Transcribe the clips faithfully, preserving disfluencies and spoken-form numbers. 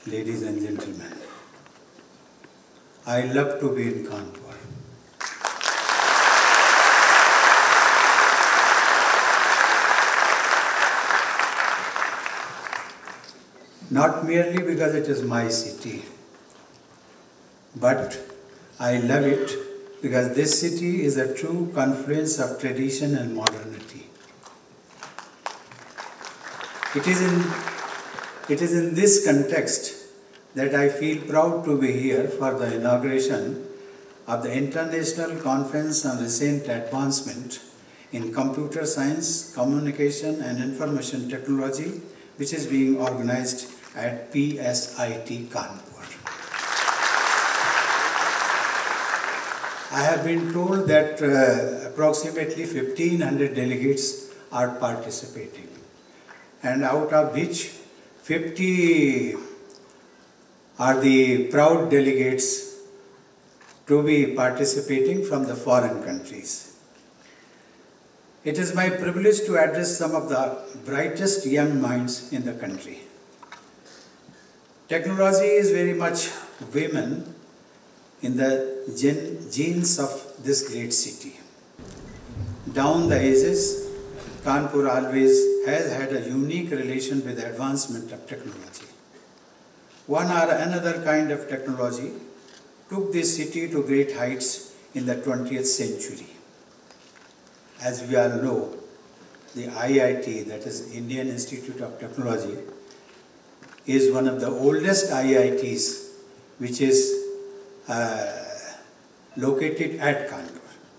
ladies and gentlemen, I love to be in Kanpur. Not merely because it is my city, but I love it because this city is a true confluence of tradition and modernity. It is in, it is in this context that I feel proud to be here for the inauguration of the International Conference on Recent Advancement in Computer Science, Communication and Information Technology, which is being organized at P S I T Kanpur. I have been told that uh, approximately fifteen hundred delegates are participating, and out of which fifty are the proud delegates to be participating from the foreign countries. It is my privilege to address some of the brightest young minds in the country. Technology is very much women in the gen genes of this great city. Down the ages, Kanpur always has had a unique relation with the advancement of technology. One or another kind of technology took this city to great heights in the twentieth century. As we all know, the I I T, that is Indian Institute of Technology, is one of the oldest I I Ts which is uh, located at Kanpur.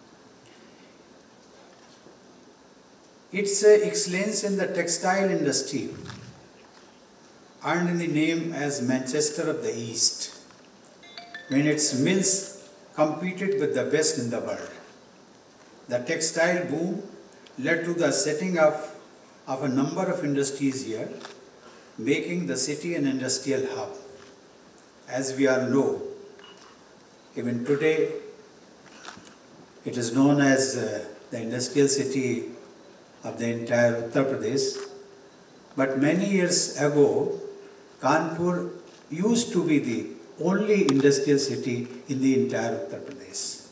Its uh, excellence in the textile industry earned the name as Manchester of the East, when its mills competed with the best in the world. The textile boom led to the setting up of a number of industries here, making the city an industrial hub. As we all know, even today, it is known as uh, the industrial city of the entire Uttar Pradesh. But many years ago, Kanpur used to be the only industrial city in the entire Uttar Pradesh.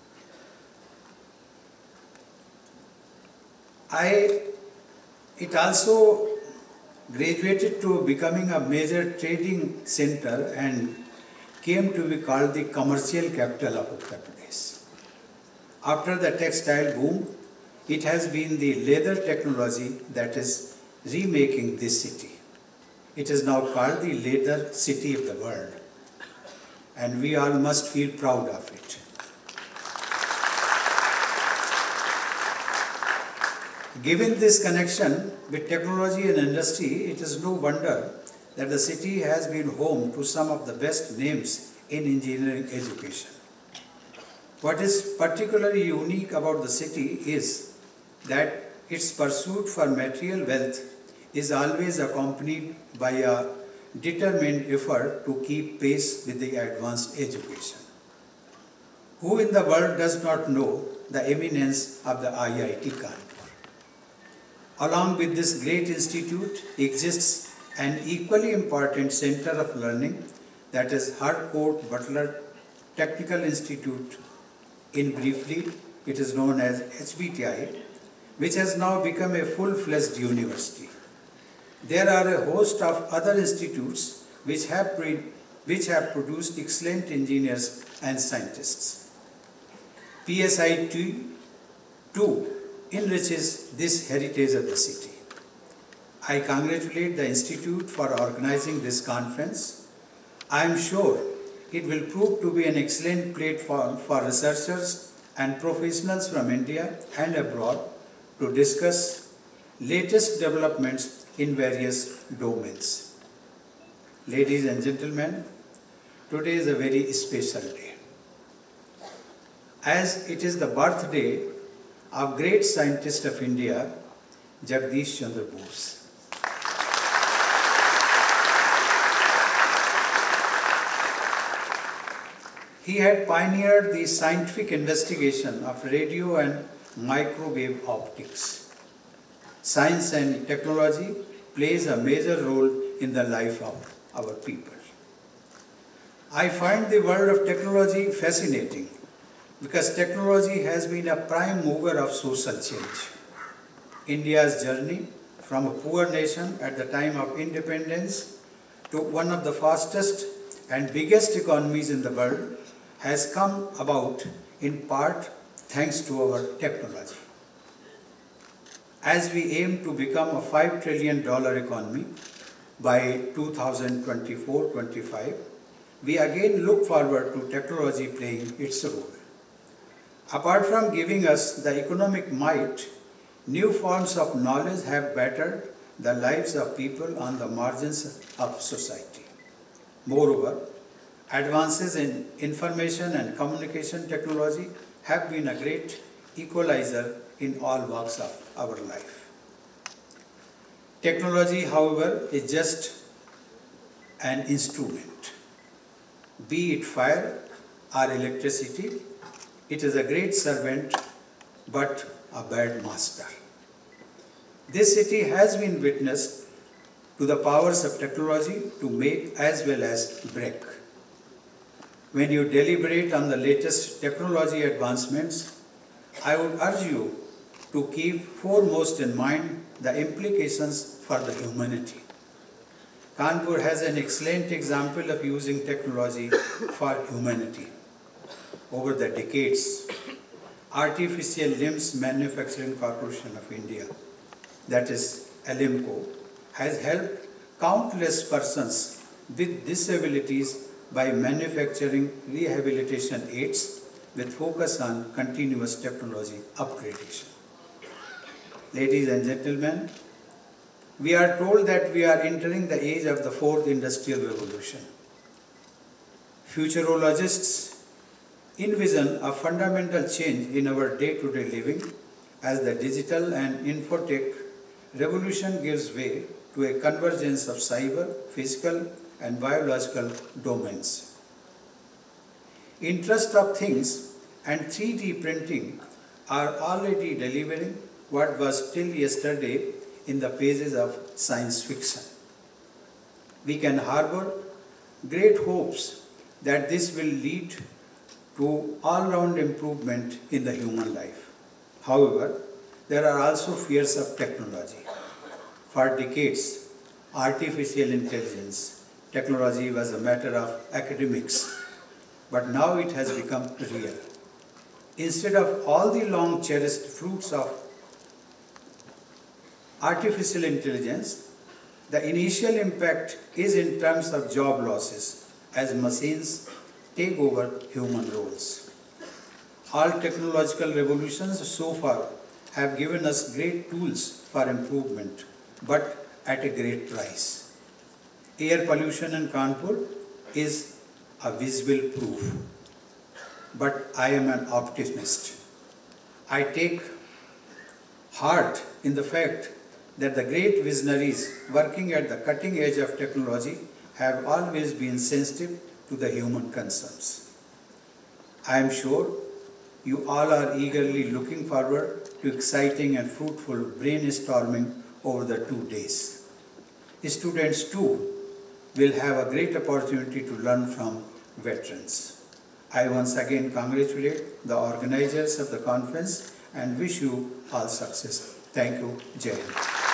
I, it also graduated to becoming a major trading center and came to be called the commercial capital of Uttar Pradesh. After the textile boom, it has been the leather technology that is remaking this city. It is now called the leather city of the world, and we all must feel proud of it. Given this connection with technology and industry, it is no wonder that the city has been home to some of the best names in engineering education. What is particularly unique about the city is that its pursuit for material wealth is always accompanied by a determined effort to keep pace with the advanced education. Who in the world does not know the eminence of the I I T Kanpur? Along with this great institute exists an equally important center of learning, that is Harcourt Butler Technical Institute. In briefly, it is known as H B T I, which has now become a full-fledged university. There are a host of other institutes which have, which have produced excellent engineers and scientists. P S I T too enriches this heritage of the city. I congratulate the Institute for organizing this conference. I am sure it will prove to be an excellent platform for researchers and professionals from India and abroad to discuss latest developments in various domains. Ladies and gentlemen, today is a very special day, as it is the birthday of great scientist of India, Jagdish Chandra Bose. He had pioneered the scientific investigation of radio and microwave optics. Science and technology plays a major role in the life of our people. I find the world of technology fascinating because technology has been a prime mover of social change. India's journey from a poor nation at the time of independence to one of the fastest and biggest economies in the world has come about in part thanks to our technology. As we aim to become a five trillion dollar economy by two thousand twenty-four twenty-five, we again look forward to technology playing its role. Apart from giving us the economic might, new forms of knowledge have bettered the lives of people on the margins of society. Moreover, advances in information and communication technology have been a great equaliser in all walks of our life. Technology, however, is just an instrument. Be it fire or electricity, it is a great servant but a bad master. This city has been witness to the powers of technology to make as well as break. When you deliberate on the latest technology advancements, I would urge you to keep foremost in mind the implications for the humanity. Kanpur has an excellent example of using technology for humanity. Over the decades, Artificial Limbs Manufacturing Corporation of India, that is ALIMCO, has helped countless persons with disabilities by manufacturing rehabilitation aids with focus on continuous technology upgradation. Ladies and gentlemen, we are told that we are entering the age of the fourth industrial revolution. Futurologists envision a fundamental change in our day-to-day living as the digital and infotech revolution gives way to a convergence of cyber, physical, and biological domains. Interest of Things and three D printing are already delivering what was till yesterday in the pages of science fiction. We can harbor great hopes that this will lead to all-round improvement in the human life. However, there are also fears of technology. For decades, artificial intelligence technology was a matter of academics, but now it has become real. Instead of all the long cherished fruits of artificial intelligence, the initial impact is in terms of job losses as machines take over human roles. All technological revolutions so far have given us great tools for improvement, but at a great price. Air pollution in Kanpur is a visible proof, but I am an optimist. I take heart in the fact that the great visionaries working at the cutting edge of technology have always been sensitive to the human concerns. I am sure you all are eagerly looking forward to exciting and fruitful brainstorming over the two days. Students too will have a great opportunity to learn from veterans. I once again congratulate the organizers of the conference and wish you all success. Thank you. Jai Hind.